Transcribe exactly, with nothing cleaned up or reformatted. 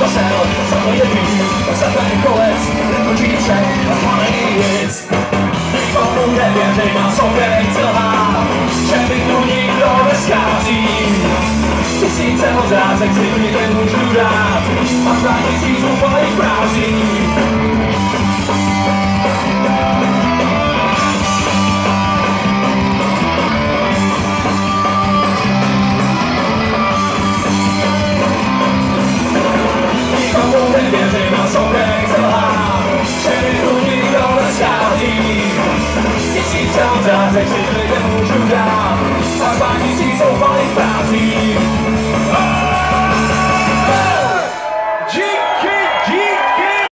kosel, za to jedný, za ten kolec, nepočíče a plný nic. Nikomu nevěřím a sobě nechci lhát, že mi tu nikdo neschází. Tisíce odrázek si mi teď můžu dát, a za tisíc úplných frází. Nevěřím a sobě nechci lhát, že mi tu nikdo neschází. Tisíce odrázek si